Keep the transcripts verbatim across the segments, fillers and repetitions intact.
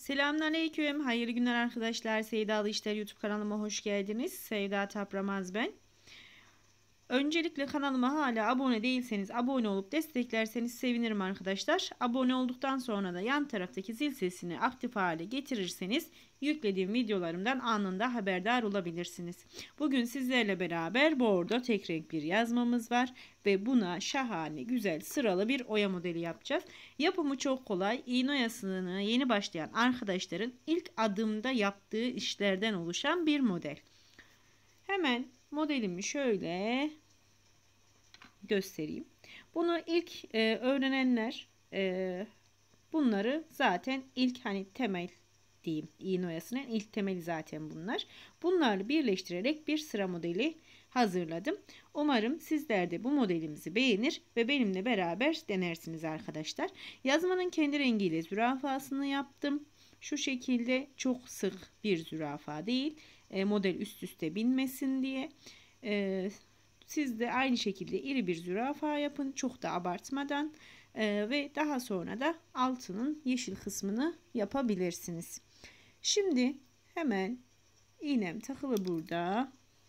Selamünaleyküm. Hayırlı günler arkadaşlar. Sevdalı İşler YouTube kanalıma hoş geldiniz. Sevda Tapramaz ben. Öncelikle kanalıma hala abone değilseniz abone olup desteklerseniz sevinirim arkadaşlar. Abone olduktan sonra da yan taraftaki zil sesini aktif hale getirirseniz yüklediğim videolarımdan anında haberdar olabilirsiniz. Bugün sizlerle beraber bordo tek renk bir yazmamız var ve buna şahane güzel sıralı bir oya modeli yapacağız. Yapımı çok kolay. İğne oyasını yeni başlayan arkadaşların ilk adımda yaptığı işlerden oluşan bir model. Hemen modelimi şöyle göstereyim. Bunu ilk e, öğrenenler e, bunları zaten ilk hani temel diyeyim, iğne oyasının ilk temeli zaten bunlar. Bunları birleştirerek bir sıra modeli hazırladım. Umarım sizler de bu modelimizi beğenir ve benimle beraber denersiniz arkadaşlar. Yazmanın kendi rengiyle zürafasını yaptım. Şu şekilde çok sık bir zürafa değil. E, model üst üste binmesin diye. E, siz de aynı şekilde iri bir zürafa yapın. Çok da abartmadan. E, ve daha sonra da altının yeşil kısmını yapabilirsiniz. Şimdi hemen iğnem takılı burada.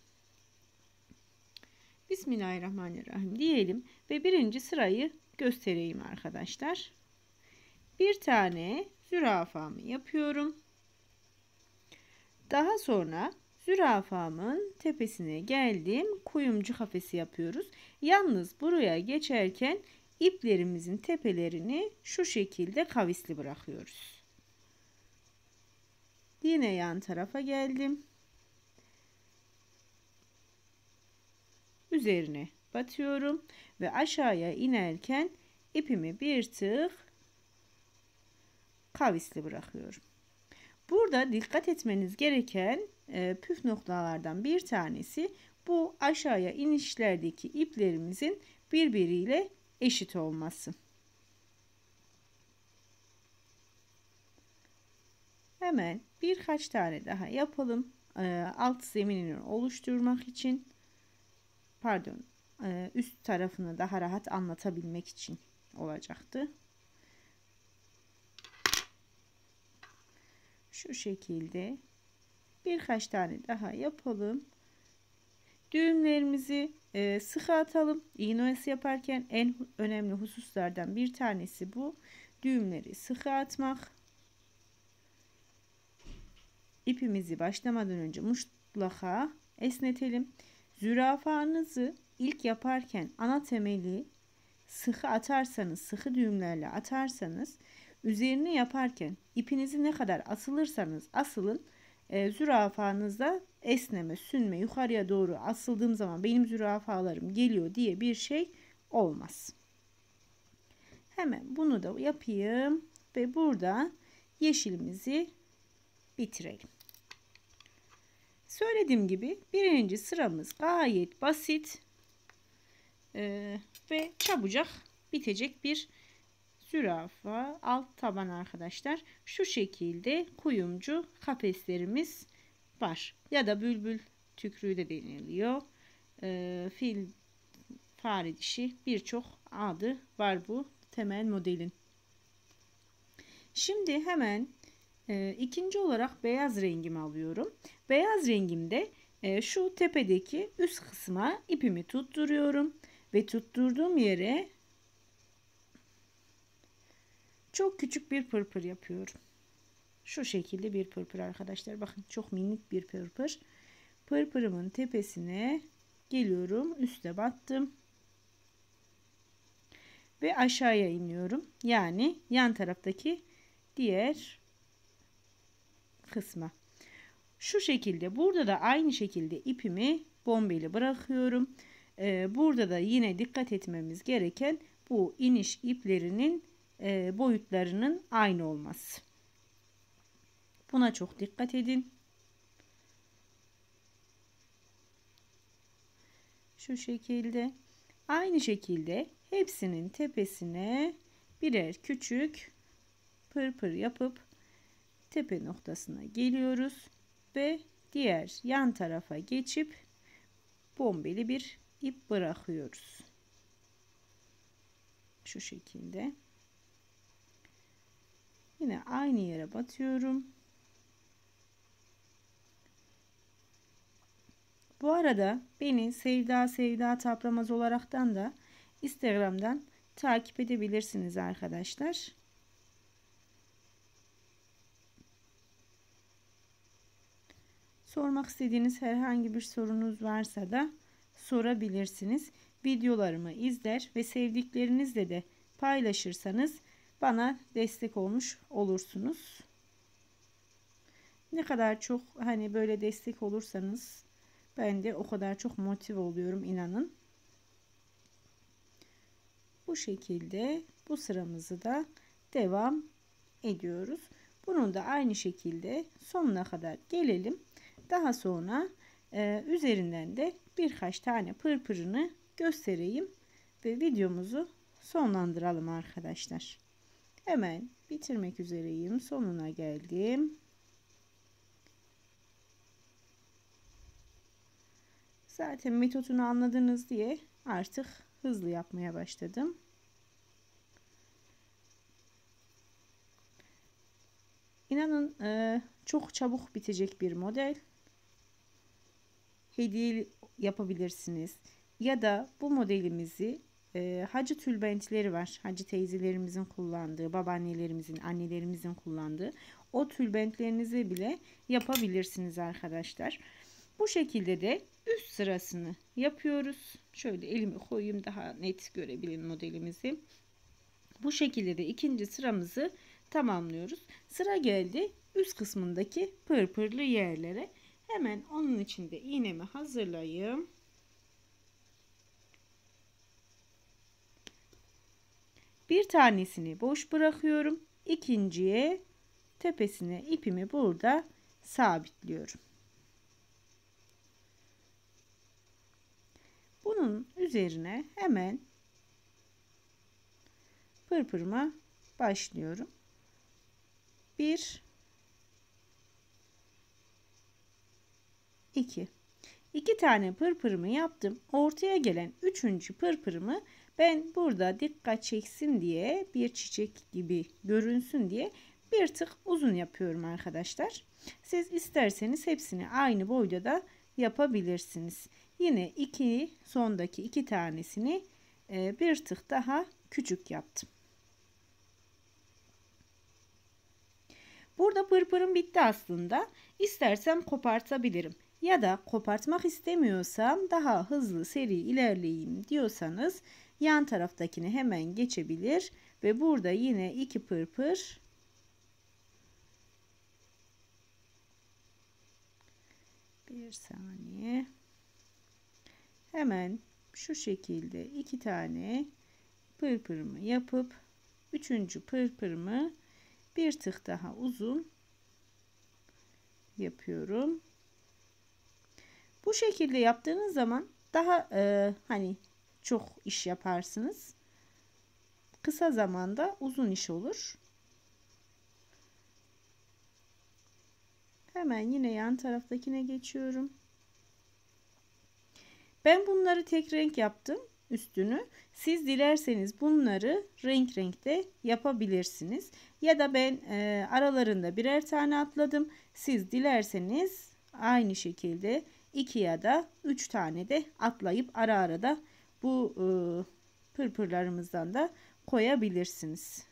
Bismillahirrahmanirrahim diyelim ve birinci sırayı göstereyim arkadaşlar. Bir tane zürafamı yapıyorum. Daha sonra zürafamın tepesine geldim. Kuyumcu kafesi yapıyoruz. Yalnız buraya geçerken iplerimizin tepelerini şu şekilde kavisli bırakıyoruz. Yine yan tarafa geldim. Üzerine batıyorum ve aşağıya inerken ipimi bir tık kavisli bırakıyorum. Burada dikkat etmeniz gereken e, püf noktalardan bir tanesi bu aşağıya inişlerdeki iplerimizin birbiriyle eşit olması. Hemen birkaç tane daha yapalım. E, alt zeminini oluşturmak için, pardon, e, üst tarafını daha rahat anlatabilmek için olacaktı. Şu şekilde birkaç tane daha yapalım. Düğümlerimizi e, sıkı atalım. İğne oyası yaparken en önemli hususlardan bir tanesi bu. Düğümleri sıkı atmak. İpimizi başlamadan önce mutlaka esnetelim. Zürafanızı ilk yaparken ana temeli sıkı atarsanız, sıkı düğümlerle atarsanız, üzerine yaparken ipinizi ne kadar asılırsanız asılın, e, zürafanızda esneme, sünme, yukarıya doğru asıldığım zaman benim zürafalarım geliyor diye bir şey olmaz. Hemen bunu da yapayım ve burada yeşilimizi bitirelim. Söylediğim gibi birinci sıramız gayet basit e, ve çabucak bitecek bir zürafa alt taban arkadaşlar. Şu şekilde kuyumcu kafeslerimiz var. Ya da bülbül tükrüğü de deniliyor. E, fil, fare dişi, birçok adı var bu temel modelin. Şimdi hemen e, ikinci olarak beyaz rengimi alıyorum. Beyaz rengimde e, şu tepedeki üst kısma ipimi tutturuyorum ve tutturduğum yere çok küçük bir pırpır yapıyorum. Şu şekilde bir pırpır arkadaşlar. Bakın çok minik bir pırpır. Pırpırımın tepesine geliyorum. Üste battım. Ve aşağıya iniyorum. Yani yan taraftaki diğer kısma. Şu şekilde burada da aynı şekilde ipimi bombeli bırakıyorum. Ee, burada da yine dikkat etmemiz gereken bu iniş iplerinin e, boyutlarının aynı olması. Buna çok dikkat edin. Şu şekilde. Aynı şekilde hepsinin tepesine birer küçük pırpır yapıp tepe noktasına geliyoruz ve diğer yan tarafa geçip bombeli bir ip bırakıyoruz. Şu şekilde. Yine aynı yere batıyorum. Bu arada beni Sevda Sevda Tapramaz olaraktan da Instagram'dan takip edebilirsiniz arkadaşlar. Sormak istediğiniz herhangi bir sorunuz varsa da sorabilirsiniz. Videolarımı izler ve sevdiklerinizle de paylaşırsanız bana destek olmuş olursunuz. Ne kadar çok hani böyle destek olursanız ben de o kadar çok motive oluyorum, inanın. Bu şekilde bu sıramızı da devam ediyoruz. Bunun da aynı şekilde sonuna kadar gelelim. Daha sonra e, üzerinden de birkaç tane pırpırını göstereyim ve videomuzu sonlandıralım arkadaşlar. Hemen bitirmek üzereyim. Sonuna geldim. Zaten metodunu anladınız diye artık hızlı yapmaya başladım. İnanın e, çok çabuk bitecek bir model. Hediye yapabilirsiniz. Ya da bu modelimizi e, hacı tülbentleri var. Hacı teyzelerimizin kullandığı, babaannelerimizin, annelerimizin kullandığı o tülbentlerinizi bile yapabilirsiniz arkadaşlar. Bu şekilde de üst sırasını yapıyoruz. Şöyle elimi koyayım daha net görebilin modelimizi. Bu şekilde de ikinci sıramızı tamamlıyoruz. Sıra geldi üst kısmındaki pırpırlı yerlere. Hemen onun için de iğnemi hazırlayayım. Bir tanesini boş bırakıyorum. İkinciye tepesine ipimi burada sabitliyorum. Bunun üzerine hemen pırpırıma başlıyorum. Bir, iki. İki tane pırpırımı yaptım. Ortaya gelen üçüncü pırpırımı ben burada dikkat çeksin diye, bir çiçek gibi görünsün diye bir tık uzun yapıyorum arkadaşlar. Siz isterseniz hepsini aynı boyda da yapabilirsiniz. Yine iki sondaki iki tanesini bir tık daha küçük yaptım. Burada pırpırım bitti aslında. İstersem kopartabilirim. Ya da kopartmak istemiyorsam daha hızlı seri ilerleyeyim diyorsanız yan taraftakini hemen geçebilir ve burada yine iki pırpır bir saniye hemen şu şekilde iki tane pırpırımı yapıp üçüncü pırpırımı bir tık daha uzun yapıyorum. Bu şekilde yaptığınız zaman daha e, hani çok iş yaparsınız. Kısa zamanda uzun iş olur. Hemen yine yan taraftakine geçiyorum. Ben bunları tek renk yaptım üstünü. Siz dilerseniz bunları renk renkte yapabilirsiniz. Ya da ben e, aralarında birer tane atladım. Siz dilerseniz aynı şekilde iki ya da üç tane de atlayıp ara ara da bu e, pırpırlarımızdan da koyabilirsiniz.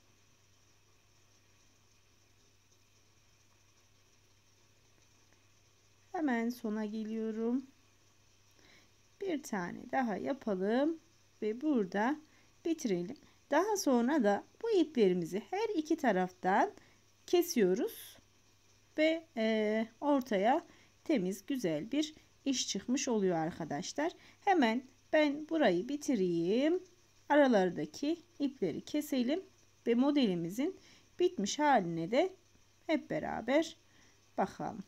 Hemen sona geliyorum. Bir tane daha yapalım ve burada bitirelim. Daha sonra da bu iplerimizi her iki taraftan kesiyoruz ve e, ortaya temiz güzel bir iş çıkmış oluyor arkadaşlar. Hemen ben burayı bitireyim. Aralardaki ipleri keselim ve modelimizin bitmiş haline de hep beraber bakalım.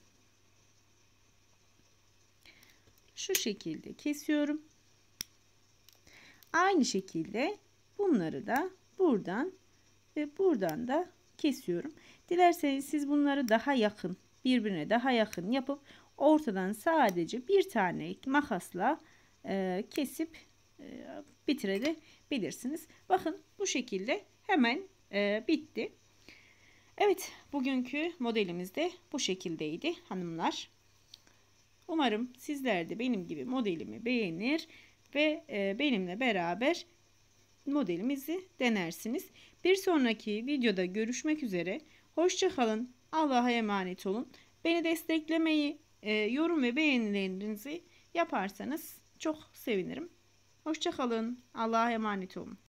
Şu şekilde kesiyorum. Aynı şekilde bunları da buradan ve buradan da kesiyorum. Dilerseniz siz bunları daha yakın, birbirine daha yakın yapıp ortadan sadece bir tane makasla e, kesip e, bitirebilirsiniz. Bakın bu şekilde hemen e, bitti. Evet, bugünkü modelimiz de bu şekildeydi hanımlar. Umarım sizler de benim gibi modelimi beğenir ve benimle beraber modelimizi denersiniz. Bir sonraki videoda görüşmek üzere. Hoşça kalın. Allah'a emanet olun. Beni desteklemeyi, yorum ve beğenilerinizi yaparsanız çok sevinirim. Hoşça kalın. Allah'a emanet olun.